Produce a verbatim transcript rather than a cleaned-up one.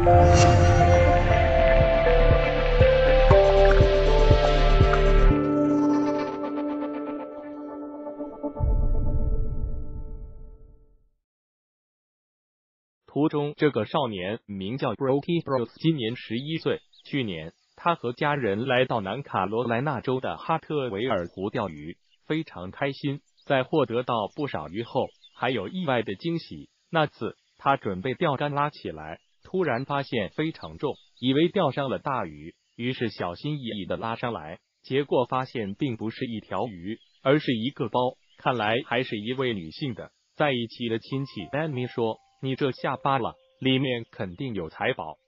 图中这个少年名叫 Brody Brooks， 今年十一岁。去年，他和家人来到南卡罗来纳州的哈特维尔湖钓鱼，非常开心。在获得到不少鱼后，还有意外的惊喜。那次，他准备钓竿拉起来，突然发现非常重，以为钓上了大鱼，于是小心翼翼的拉上来，结果发现并不是一条鱼，而是一个包。看来还是一位女性的在一起的亲戚。丹尼说：“你这下巴了，里面肯定有财宝。”